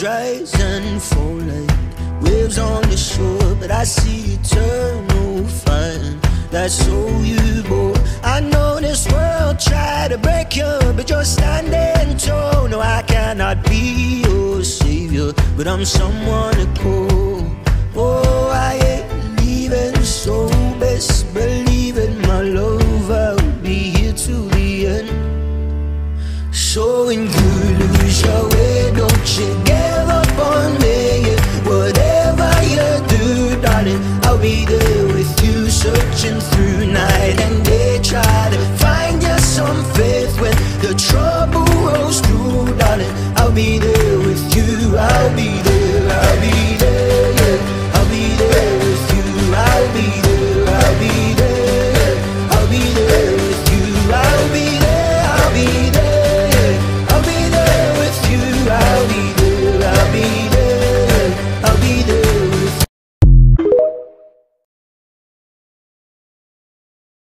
rise and fall like waves on the shore, but I see eternal fire. That's all you bore. I know this world tried to break you, but you're standing tall. No, I cannot be your savior, but I'm someone to call. Oh, I